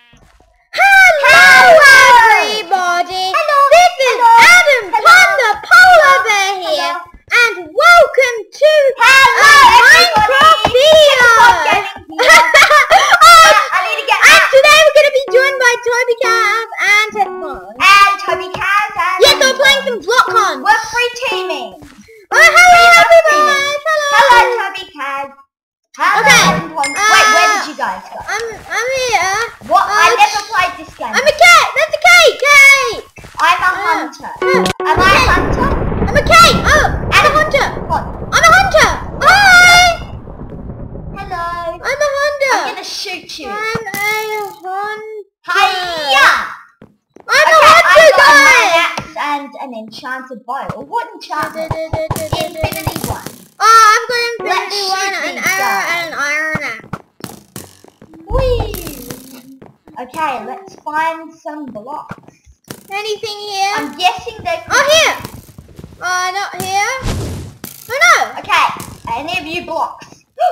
Hello everybody! Hello. This is Adam Panda Polar Bear here, and welcome to Minecraft video! I need to get and today we're going to be joined by Toby Cat and Headphones. And Toby Cat and... Yes, we're playing some block hunts. We're free teaming. Oh, hello everyone! Hello Toby Cat. Hello Okay, Headphones. Wait, where did you guys go? I'm here. What? I never played this game. I'm a cat! That's a cake! Cake! I'm a hunter. Am I a hunter? I'm a cake! Oh, I'm a hunter! What? I'm a hunter! Hi! Hello. I'm a hunter! I'm gonna shoot you. I'm a hunter! Hiya! I'm a Okay, hunter, I've got a guys! axe and an enchanted bow. Or what enchantment? Infinity one. Oh, I've got Let's infinity shoot one, an these arrow, guys. and an iron axe. Whee! Okay, let's find some blocks. Anything here? I'm guessing they're... Oh, here! Not here. Oh, no! Okay, any of you blocks?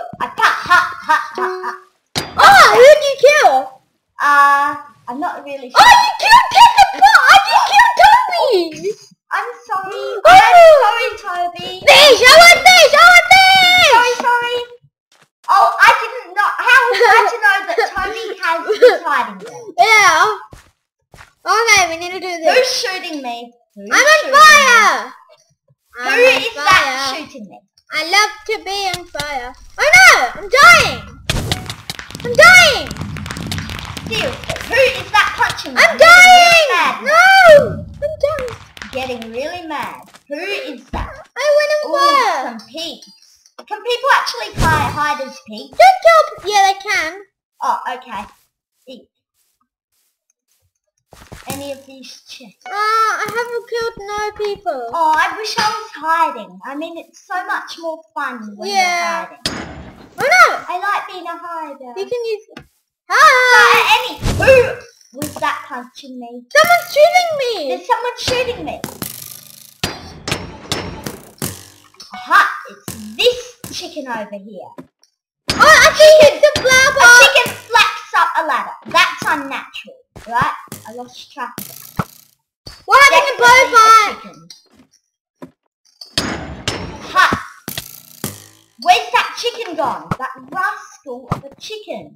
Oh, who'd you kill? I'm not really sure. Oh, you killed Peppa! I just killed Toby! I'm sorry. Oh. I'm sorry, Toby. Fish! I want fish! I want fish! Sorry. Oh, I didn't know. How was I to know that Toby has hiding them? Yeah. Okay, we need to do this. Who's shooting me? Who's I'm on shooting fire! Me? Who is that shooting me? I love to be on fire. Oh no! I'm dying! I'm dying! Seriously, who is that punching me? I'm getting dying! really mad. No! I'm dying. Getting really mad. Who is that? I went on Ooh, fire! some pigs. Can people actually hide as pigs? Don't kill... Yeah, they can. Oh, okay. Eat. Any of these chests? I haven't killed no people. Oh, I wish I was hiding. I mean, it's so much more fun when you're hiding. Oh no! I like being a hider. You can use... Hi! Who was that punching me? Someone's shooting me! There's someone shooting me. Aha! It's this chicken over here. Oh, I think it's the flower A pot! chicken flaps up a ladder. That's unnatural, right? I lost track of it. What happened to Definitely both a chicken. Ha! Where's that chicken gone? That rascal of a chicken.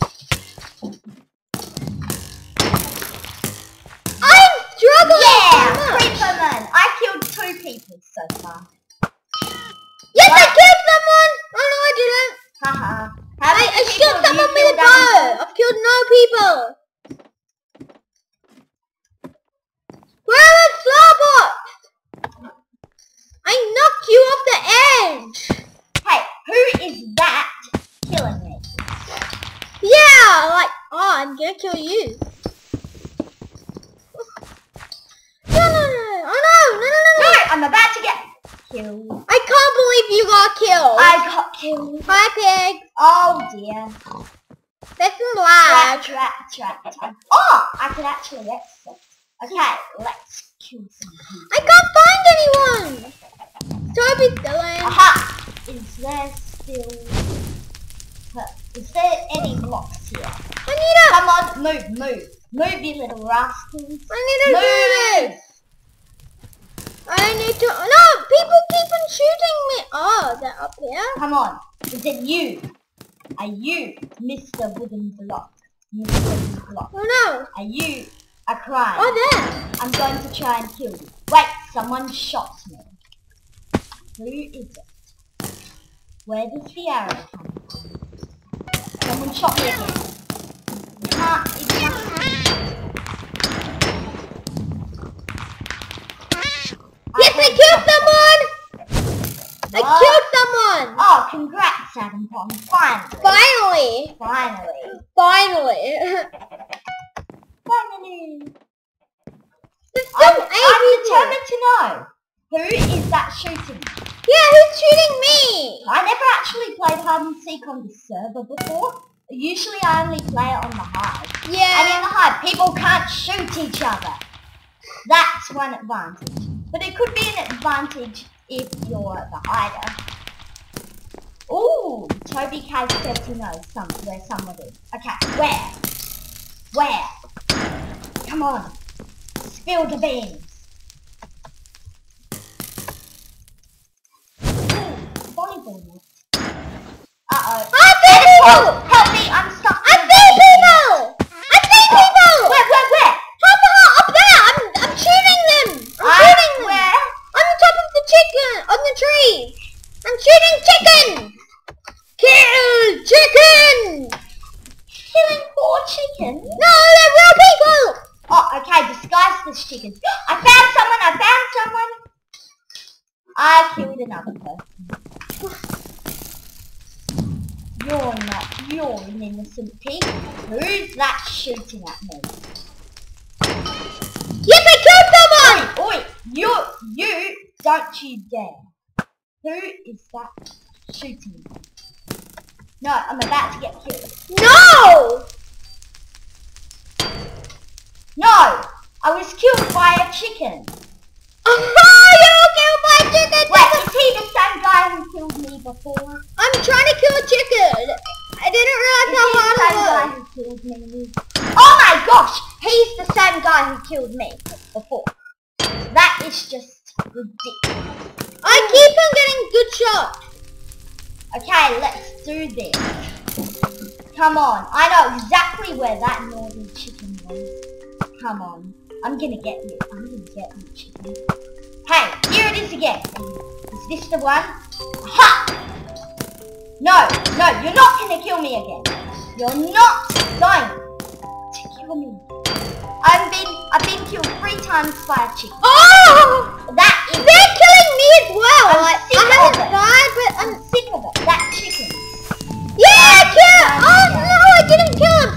I'm struggling Yeah! so much. Creeperman! I killed 2 people so far. Yes, I killed someone! Oh no, I didn't. Haha. I killed someone with a bow. I've killed no people. Where are the flower pots? I knocked you off the edge. Hey, who is that killing me? Yeah, like, oh, I'm gonna kill you. No. Oh no. No, I'm about to get killed. I can't believe you got killed. I got killed. Hi, pig. Oh dear. There's some lag. Trap. Oh, I can actually exit. Okay, let's kill some people. I can't find anyone. Toby's still in. Aha! Is there any blocks here? I need a... Come on, move. Move, you little rascals. I need to do this. I need to... No, people keep on shooting me. Oh, they're up here. Come on. Is it you? Are you Mr. Wooden Block? Mr. Wooden Block. Oh no. Are you a crime? Oh, there. I'm going to try and kill you. Wait, someone shot me. Who is it? Where does the arrow come from? Someone shot me again. Yes, I killed someone. I killed someone. Oh, congrats, Adam Pond. Finally. There's still 8 I'm people. determined to know. Who is that shooting me? Yeah, who's shooting me? I never actually played hide and seek on this server before. Usually I only play it on the hive. Yeah. And in the hive, people can't shoot each other. That's one advantage. But it could be an advantage if you're the hider. Ooh, Toby K said to know where someone is. Okay, where? Where? Come on. Spill the beans. Volleyball net. Uh-oh. I see people! Help me, I'm stuck. I see people! I see people! Where? Up there! I'm shooting them! I'm shooting them! Where? On the top of the chicken! On the tree! I'm shooting chicken! Kill chicken! Killing 4 chickens? No, they're real people! Oh, okay, disguise the chickens. I found someone! I killed another person. You're an innocent pig. Who's that shooting at me? Yes, I killed someone! Oi, you, don't you dare. Who is that shooting me? No, I'm about to get killed. No! No! I was killed by a chicken. Oh, you killed my chicken! Wait, is he the same guy who killed me before? I'm trying to kill a chicken. I didn't realize how hard it was. Who killed me? Oh my gosh! He's the same guy who killed me before. That is just ridiculous. I keep on getting good shots. Okay, let's do this. Come on, I know exactly where that naughty chicken was. Come on, I'm gonna get you. Chicken. Hey, here it is again. Is this the one? Ha! No, you're not gonna kill me again. You're not going to kill me. I've been killed 3 times by a chicken. Oh! They're killing me as well. I'm I sick of haven't it. died, but I'm sick of it. That chicken. yeah, I killed. Oh no, I didn't kill him.